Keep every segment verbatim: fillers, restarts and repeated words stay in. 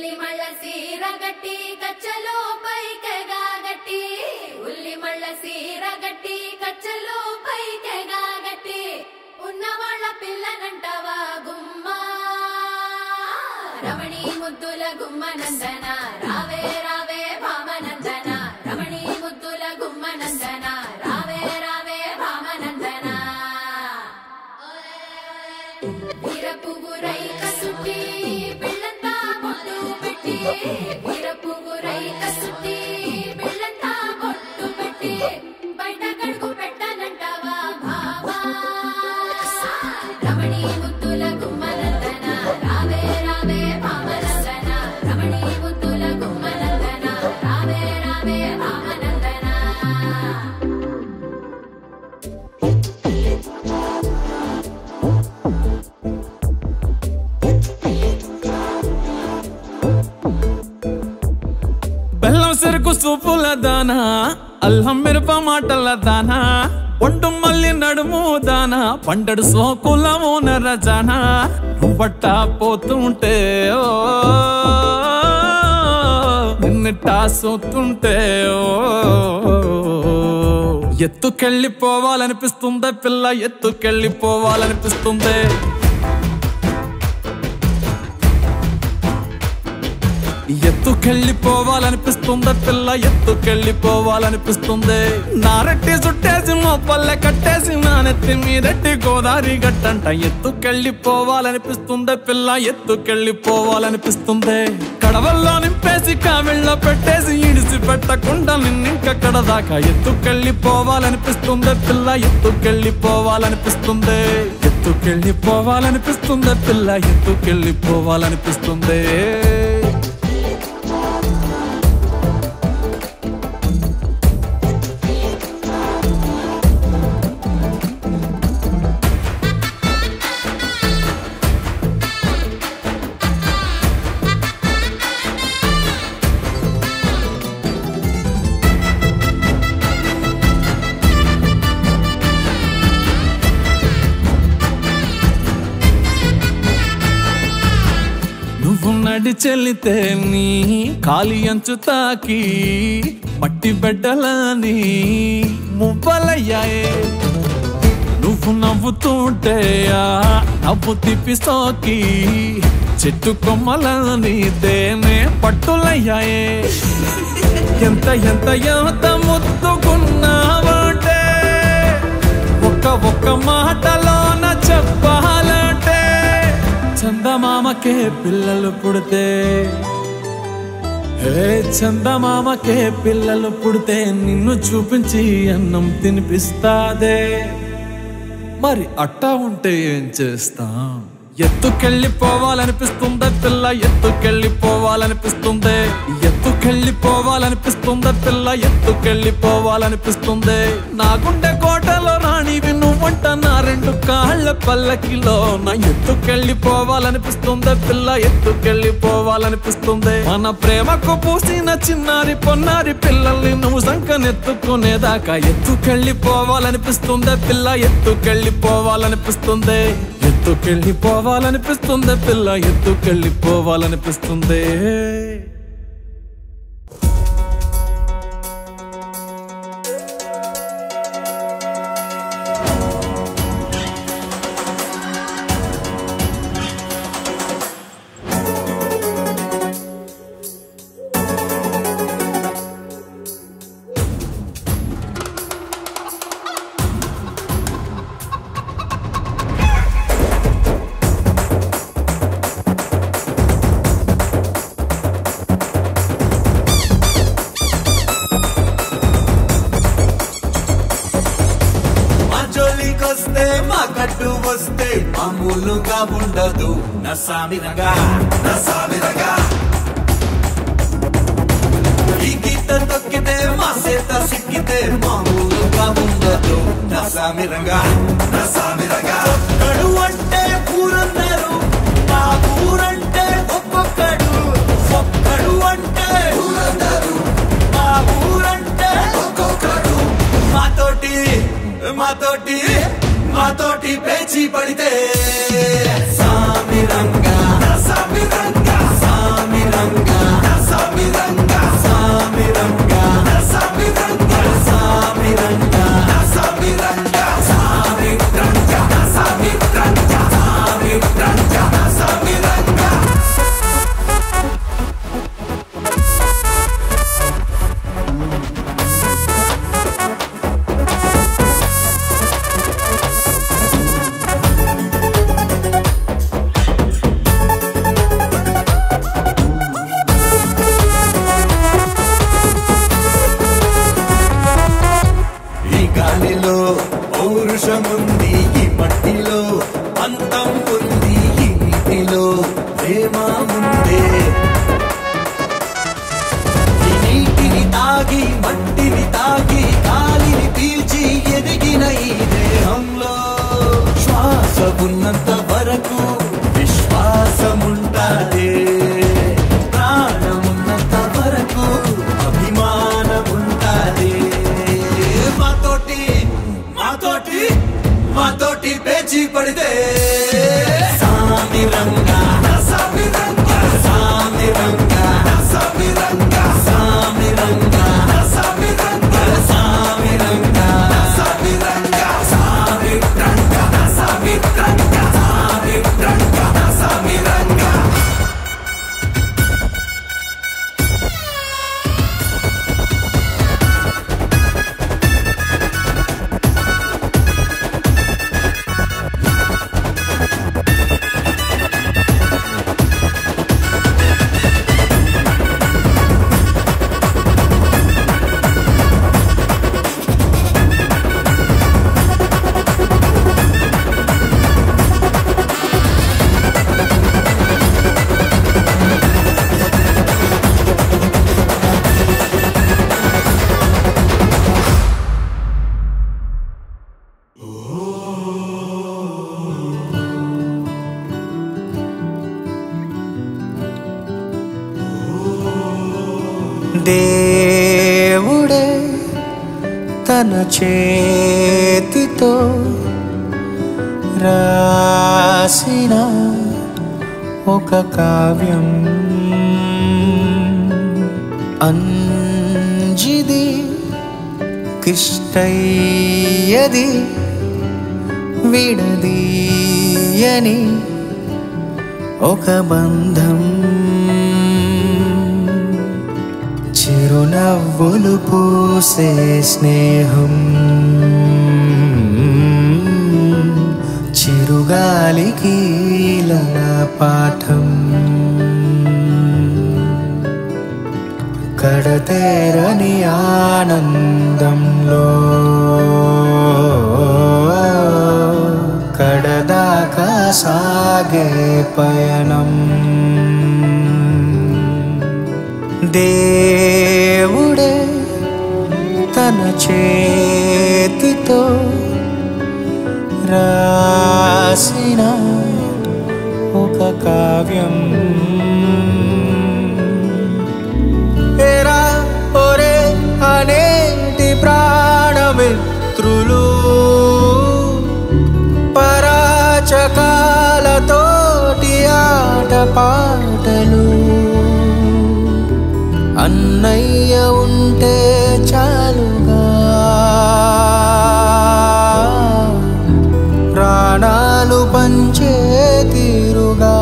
ఉల్లి మళ్ళ సీర గట్టి కచ్చలో పైకెగా గట్టి ఉల్లి మళ్ళ సీర గట్టి కచ్చలో పైకెగా గట్టి ఉన్నవాళ్ళ పిల్లనంటవా గుమ్మ రమణి ముద్దుల గుమ్మ నందన రావే రావే భామనందన రమణి ముద్దుల గుమ్మ నందన రావే రావే భామనందన వీరపుగురై కసుటి పిల్లంతా బొట్టు పెట్టి వీరపుగురై కసుటి పిల్లంతా బొట్టు పెట్టి బయట కడుగు పెట్టనంటవా బాబా రమణి ముద్దుల గుమ్మ నందన రావే రావే భామనందన రమణి ముద్దుల గుమ్మ నందన రావే రావే భామనందన బెల్లం చెరుకు సూపుల దానా అల్లం మిరప మాటల దానా ఒంటు మల్లి నడుము దానా పండడు సోకులము నరజానా నువ్వట్ట పోతుంటే ఓ నిన్నట్టా సోతుంటే ఓ ఎత్తుకెళ్ళిపోవాలనిపిస్తుందే పిల్ల ఎత్తుకెళ్ళిపోవాలనిపిస్తుందే ఎత్తుకెళ్ళిపోవాలనిపిస్తుందే పిల్ల ఎత్తుకెళ్ళిపోవాలనిపిస్తుంది నారెట్టి చుట్టేసి మొప్పల్లె కట్టేసి నా నెత్తి మీదట్టి గోదావరి గట్టంట ఎత్తుకెళ్ళిపోవాలనిపిస్తుందే పిల్ల ఎత్తుకెళ్ళిపోవాలనిపిస్తుంది కడవల్లో నింపేసి కావిళ్ళ పెట్టేసి ఇడిసి పెట్టకుండా నిన్నింకక్కడ దాకా ఎత్తుకెళ్ళిపోవాలనిపిస్తుందే పిల్ల ఎత్తుకెళ్ళిపోవాలనిపిస్తుంది ఎత్తుకెళ్ళిపోవాలనిపిస్తుందే పిల్ల ఎత్తుకెళ్ళిపోవాలనిపిస్తుంది నువ్వు నడి చెల్లితే నీ కాలి అంచు తాకి మట్టి బిడ్డలని మువ్వలయ్యాయే నువ్వు నవ్వుతుంటే ఆ నవ్వు తిప్పి సోకి చెట్టు కొమ్మలని తేనే పట్టులయ్యాయే ఎంత ఎంత ఎంత ముద్దుకున్నావంటే ఒక్క ఒక్క మాటలోన చెప్పాలంటే చందమామకే పిల్లలు పుడితే ఏ చందమామకే పిల్లలు పుడితే నిన్ను చూపించి అన్నం తినిపిస్తాదే మరి అట్టా ఉంటే ఏం చేస్తాం ఎత్తుకెళ్ళిపోవాలనిపిస్తుందే పిల్ల ఎత్తుకెళ్ళిపోవాలనిపిస్తుంది ఎత్తుకెళ్ళిపోవాలనిపిస్తుందే పిల్ల ఎత్తుకెళ్ళిపోవాలనిపిస్తుంది నా గుండె కోటలో రాణివి నువ్వంట నా రెండు కాళ్ళ పల్లకిలో నా ఎత్తుకెళ్ళిపోవాలనిపిస్తుందే పిల్ల ఎత్తుకెళ్ళిపోవాలనిపిస్తుంది మన ప్రేమకు పూసిన చిన్నారి పొన్నారి పిల్లల్ని నువ్వు సంకనెత్తుకునేదాకా ఎత్తుకెళ్ళిపోవాలనిపిస్తుందే పిల్ల ఎత్తుకెళ్ళిపోవాలనిపిస్తుంది ఎత్తుకెళ్ళిపోవాలనిపిస్తుంది పిల్ల ఎత్తుకెళ్ళిపోవాలనిపిస్తుంది మా కట్టు వస్తే మామూలుగా ఉండదు నసామిరగా నసామిరగా ఈ గీత తొక్కితే మా సేత సిక్కితే మామూలుగా ఉండదు నసామిరగా నసామిరగా ఒక్కడు అంటే ఊరన్నారు మా ఊరంటే ఒక్కొక్కడు ఒక్కడు అంటే ఊరన్నారు మా ఊరంటే ఒక్కొక్కడు మాతోటి మాతోటి మాతోటి పేచి పడితే సామిరంగా సామిరంగా సామిరంగా దేవుడే తన చేతితో రాసిన ఒక కావ్యం అంజిది కిష్టయ్యది విడదీయని ఒక బంధం చిరునవ్వులు పూసే స్నేహం చిరుగాలికి లలా పాఠం కడతేరని ఆనందంలో కడదాకా సాగే పయనం దేవుడే తన చేతితో రాసిన ఒక కావ్యం ఏరా ఒరే అనేటి ప్రాణమిత్రులు పరాచకాలతోటి ఆట పాటలు అన్నయ్య ఉంటే చాలుగా ప్రాణాలు పంచే తీరుగా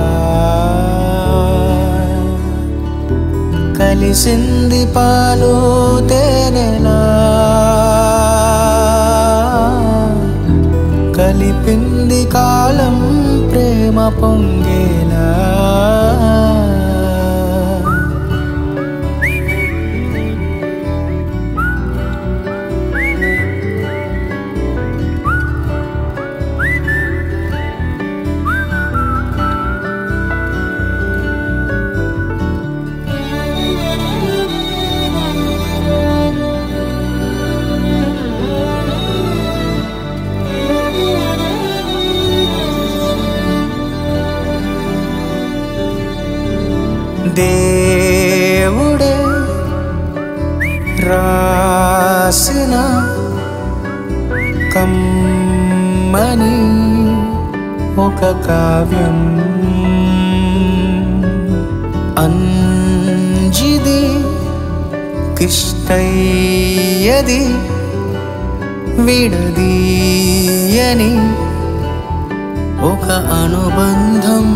కలిసింది పాలు తేనెలా కలిపింది కాలం ప్రేమ పొంగేలా దేవుడే రాసిన కమ్మని ఒక కావ్యం అంజిది కిష్టయ్యది విడదీయని ఒక అనుబంధం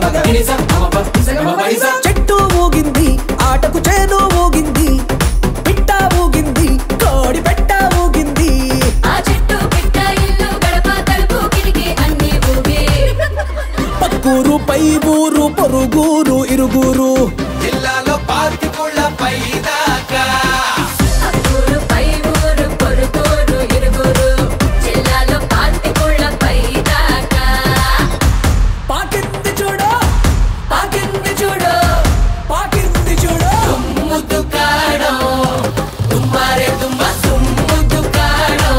చెట్టు ఊగింది ఆటకు చేను ఊగింది పిట్ట ఊగింది కోడి పెట్ట ఊగింది ఆ చెట్టు పిట్ట ఇల్లు గడప తలుపు కిటికీ అన్ని ఊగే పక్కూరు పై ఊరు పొరుగురు ఇరుగురు జిల్లాలో పార్టీ పుళ్ళ పై దాకా అక్కూరు పై ఊరు పొరుగురు ఇరుగురు జిల్లాలో పార్టీ పుళ్ళ పై దాకా పాకింది చూడు పాకింది చూడు పాకింది చూడు దుమ్ముదు కాడో దుమ్మారే దుమ్మ దుమ్ముదు కాడో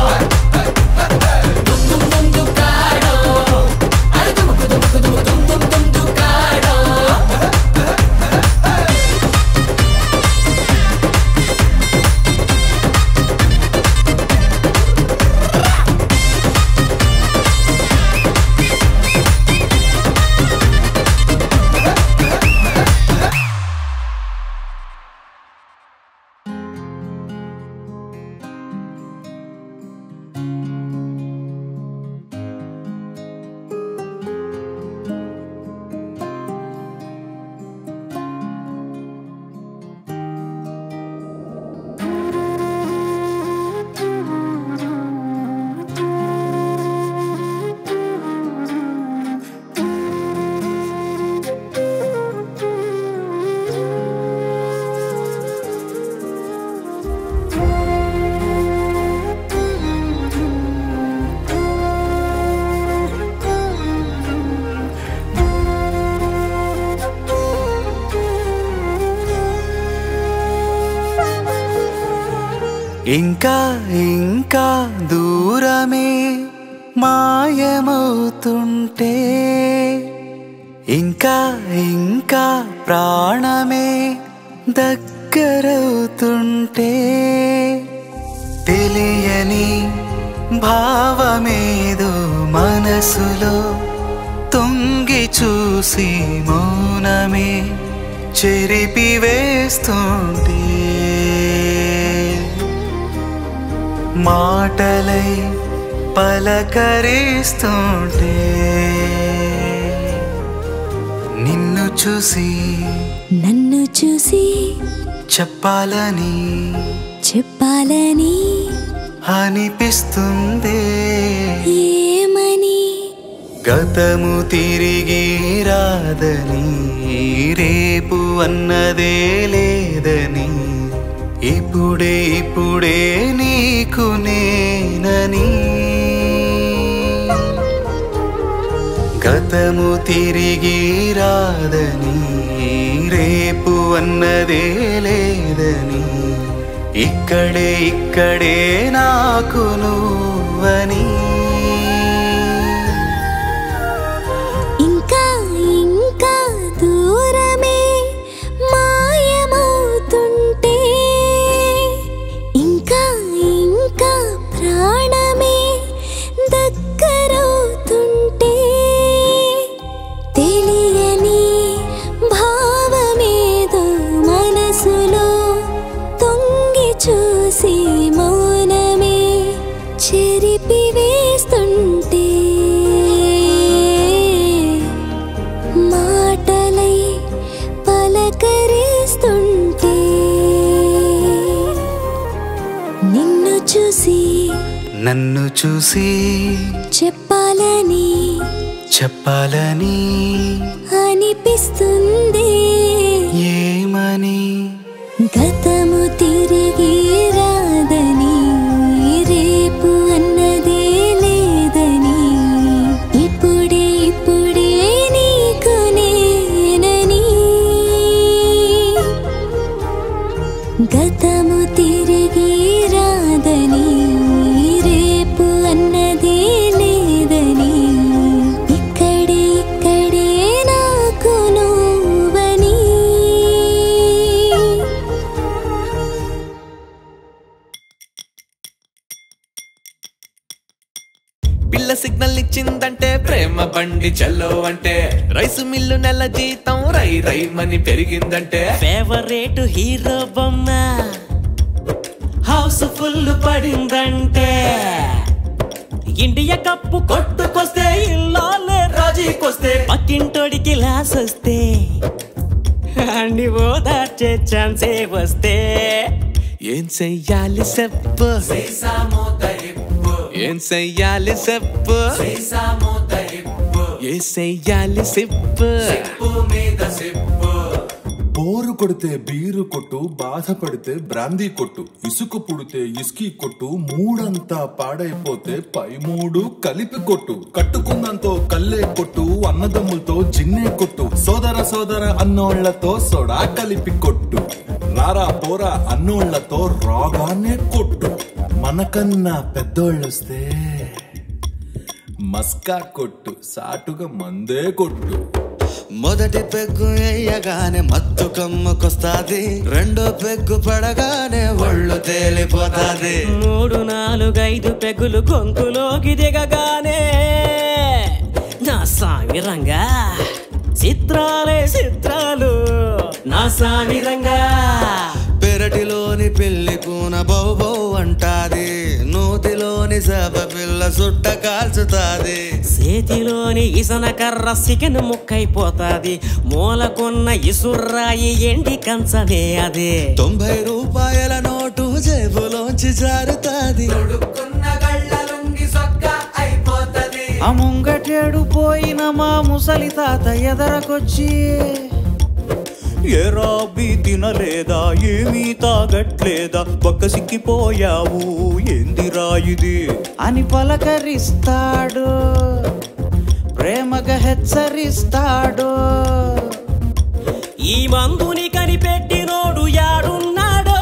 దుమ్ము దుమ్ము కాడో అరే దుమ్ము దుమ్ము దుమ్ము దుమ్ము దుమ్ము కాడో ఇంకా ఇంకా దూరమే మాయమవుతుంటే ఇంకా ఇంకా ప్రాణమే దగ్గరవుతుంటే తెలియని భావమేదో మనసులో తొంగి చూసి మౌనమే చెరిపి వేస్తుంటే మాటలై పలకరిస్తుంటే నిన్ను చూసి నన్ను చూసి చెప్పాలని చెప్పాలని అనిపిస్తుంది ఏమని గతము తిరిగి రాదని రేపు అన్నదే లేదని ఇప్పుడే ఇప్పుడే నీకు నేనని గతము తిరిగి రాదని రేపు అన్నదే లేదని ఇక్కడే ఇక్కడే నాకు నువ్వని ఇంకా ఇంకా దూరమే మాయమవుతుంటే ఇంకా ఇంకా ప్రాణమే దగ్గరవుతుంటే తెలియని భావమేదో మనసులో తొంగి చూసి మౌనమే చెరిపి వేస్తుంటే మాటలై పలకరిస్తుంటే నిన్ను చూసి నన్ను చూసి చెప్పాలని చెప్పాలని అనిపిస్తుంది ఏమని గతము తిరిగి రాదని రేపు అన్నదే లేదని ఇప్పుడే ఇప్పుడే నీకు నేనని గతము తిరిగి రాదని రేపు అన్నదే లేదని ఇక్కడే ఇక్కడే నాకు నువ్వని పిల్ల సిగ్నల్ ఇచ్చిందంటే ప్రేమ బండి చల్లో అంటే రైసు మిల్లు నెల జీతం రై రై మని పెరిగిందంటే ఫేవరెట్ హీరో బొమ్మ హౌస్ ఫుల్ పడిందంటే ఇండియా కప్పు కొట్టుకొస్తే ఇల్లాలే రాజీకొస్తే పక్కింటోడి నోటికి లాస్ వస్తే అన్ని ఓదార్చే ఛాన్సే వస్తే ఏం చెయ్యాలి చెప్పు ఏం చెయ్యాలి చెప్పు ఏ చెయ్యాలి చెప్పు బోరు కొడితే బీరు కొట్టు, బాధపడితే బ్రాందీ కొట్టు, ఇసుకు పుడితే ఇస్కీ కొట్టు, మూడంతా పాడైపోతే పై మూడు కలిపి కొట్టు, కట్టుకున్నంతో కల్లే కొట్టు, అన్నదమ్ములతో జిన్నే కొట్టు, సోదర సోదర అన్నోళ్లతో సోడా కలిపి కొట్టు, రారా పోరా అన్నోళ్లతో రాగానే కొట్టు, మనకన్నా పెద్దోళ్ళొస్తే మస్కా కొట్టు, సాటుగా మందే కొట్టు. మొదటి పెగ్గు వేయగానే మత్తు కమ్మకొస్తాది, రెండో పెగ్గు పడగానే ఒళ్ళు తేలిపోతాది, మూడు నాలుగైదు పెగ్గులు గొంతులోకి దిగగానే నా సామిరంగా చిత్రాలే చిత్రాలు నా సామిరంగా. పెరటిలోని పెళ్లి కూన బౌ బౌ అంటాది, నూతిలోని సభ పిల్ల సుట్ట కాల్చుతాది, చేతిలోని ఇసన కర్ర సికెన్ ముక్కైపోతాది, మూలకున్న ఇసుర్రాయి ఎండి కంచమే అదే, తొంభై రూపాయల నోటు జేబులోంచి జారుతాది, ఆ ముంగటేడు పోయిన మా ముసలి తాత ఎదరకొచ్చి ఏరాబి తినలేదా, ఏమీ తాగట్లేదా, పక్క సిక్కిపోయావు ఏందిరా ఇది అని పలకరిస్తాడు, ప్రేమగా హెచ్చరిస్తాడు. ఈ మందుని కనిపెట్టినోడు యాడున్నాడో,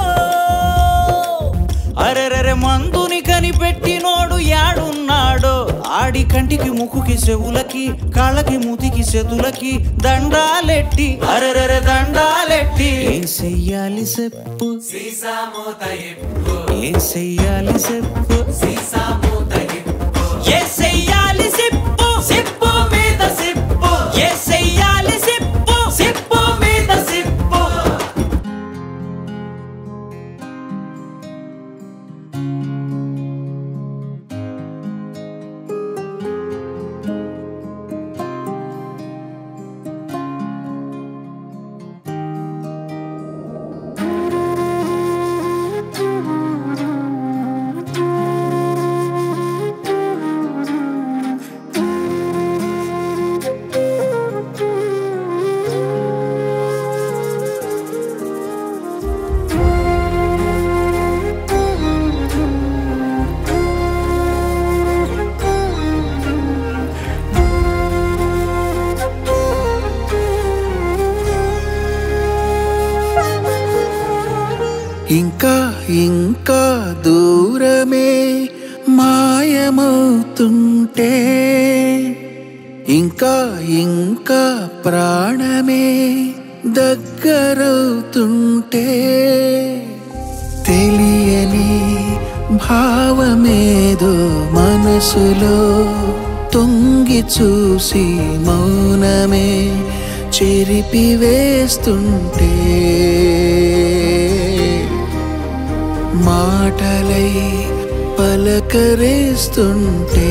అరెరెరె మందుని కనిపెట్టినోడు యాడున్నాడో, ఆడి కంటికి ముక్కుకి చెవులకి కాళ్ళకి మూతికి చేతులకి దండాలెట్టి అరెరెరె దండాలెట్టి ఏం చెయ్యాలి చెప్పు ఏం చెయ్యాలి చెప్పు ఏ చెయ్యాలి సిప్పు సిప్పు మీద సిప్పు, ఏ చెయ్యాలి సిప్పు సిప్పు మీద సిప్పు. ఇంకా ఇంకా దూరమే మాయమవుతుంటే, ఇంకా ఇంకా ప్రాణమే దగ్గరవుతుంటే, తెలియని భావమేదో మనసులో తొంగి చూసి మౌనమే చెరిపివేస్తుంటే, మాటలై పలకరేస్తుంటే,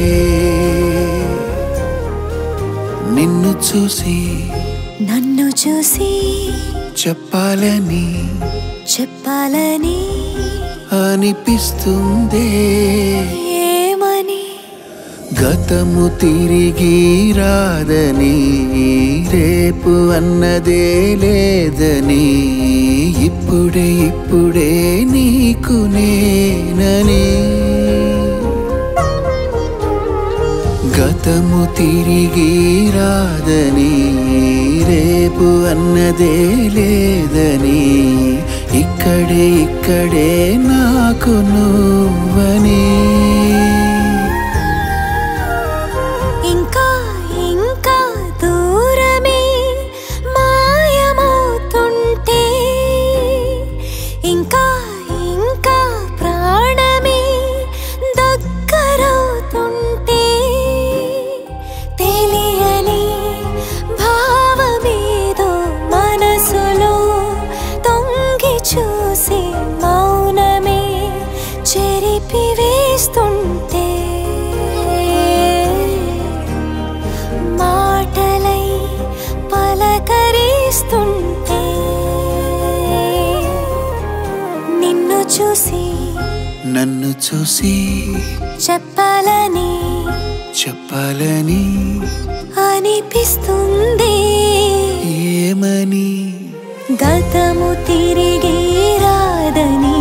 నిన్ను చూసి నన్ను చూసి చెప్పాలని చెప్పాలని అనిపిస్తుందే, ఏమని గతము తిరిగి రాదని, రేపు అన్నదే లేదని, ఇప్పుడే ఇప్పుడే నీకు నేనని, గతము తిరిగి రాదని, రేపు అన్నదే లేదని, ఇక్కడే ఇక్కడే నాకు నువ్వని. ఇంకా ఇంకా దూరమే మాయమవుతుంటే, ఇంకా ఇంకా ప్రాణమే దగ్గరవుతుంటే, తెలియని భావమేదో మనసులో తొంగి చూసి మౌనమే చెరిపివేస్తుంటే, చూసి నన్ను చూసి చెప్పాలని చెప్పాలని అనిపిస్తుంది. ఏమని? గతము తిరిగి రాదని